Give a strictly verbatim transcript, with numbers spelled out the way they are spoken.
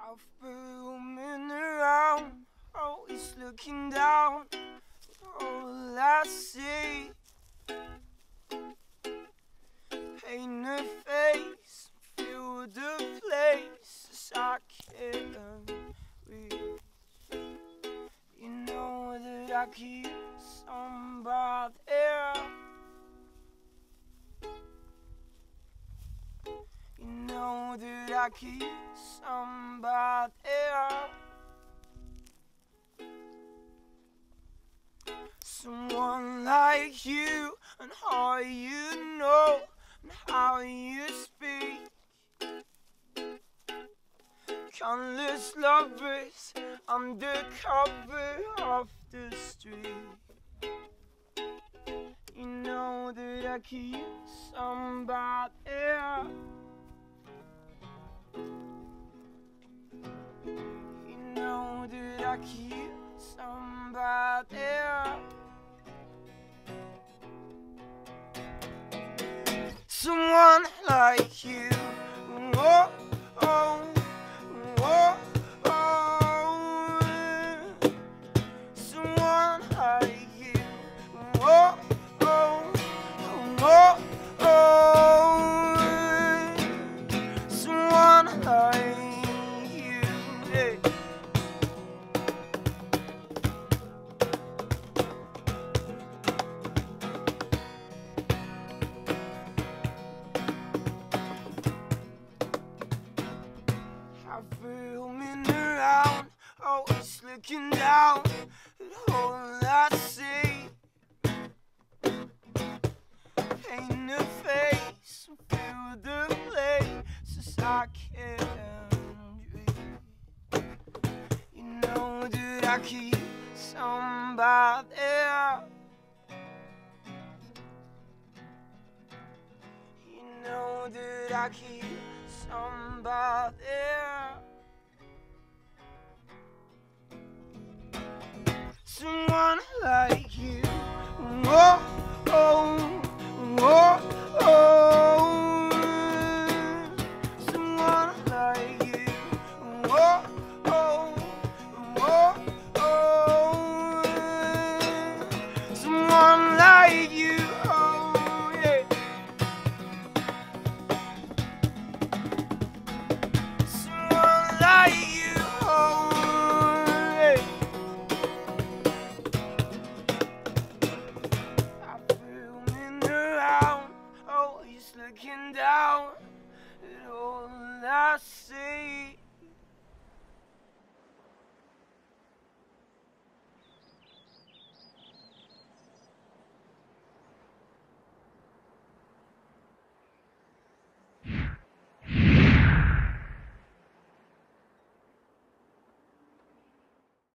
I've roaming around, always looking down. All I see, paint a face, fill the place I can't reach. You know that I keep somebody there. You know that I keep somebody there. Someone like you, and how you know, and how you speak. Countless lovers under cover of the street. You know that I keep somebody there. You know that I keep somebody there. Someone like you, oh, oh, oh, oh. Someone like you, oh, oh, oh, oh. Someone like you, hey. Roaming around, always looking down at all I see. Paint a face, fill the places I can't reach. You know that I keep somebody there. You know that I keep somebody there. Someone like you, oh, oh, oh, oh. Someone like you, oh, oh, oh, oh. Someone like you, oh, yeah. Someone like you, oh, yeah. Looking down at all I see.